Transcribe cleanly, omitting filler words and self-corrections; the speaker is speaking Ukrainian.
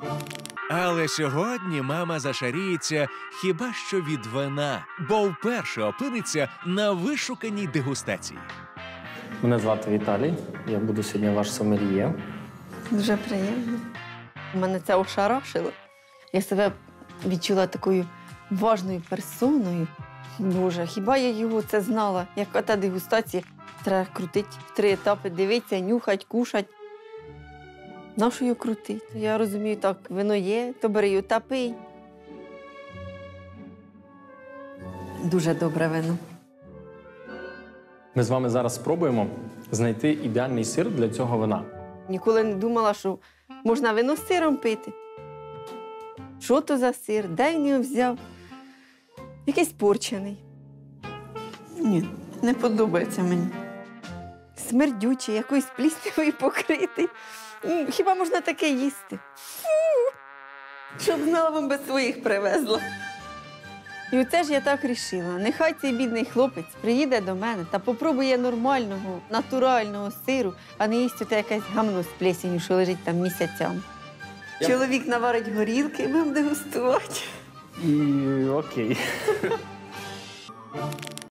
Але сьогодні мама зашаріється хіба що від вина, бо вперше опиниться на вишуканій дегустації. Мене звати Віталій, я буду сьогодні ваш сомельє. Дуже приємно. Мене це ошарашило. Я себе відчула такою важною персоною. Боже, хіба я його це знала? Яка та дегустація? Треба крутити в 3 етапи, дивитися, нюхати, кушати. Нащо його крутити? Я розумію, так, вино є, то бери його та пий. Дуже добре вино. Ми з вами зараз спробуємо знайти ідеальний сир для цього вина. Ніколи не думала, що можна вино з сиром пити. Що то за сир? Де він його взяв? Якийсь порчений. Ні, не подобається мені. Смердючий, якоюсь пліснявою покритий. Хіба можна таке їсти? Щоб знала, вам без своїх привезла. І оце ж я так рішила. Нехай цей бідний хлопець приїде до мене та попробує нормального, натурального сиру, а не їсть оте якесь гамно з плесенью, що лежить там місяцями. Чоловік наварить горілки і будемо дегустувати. І окей.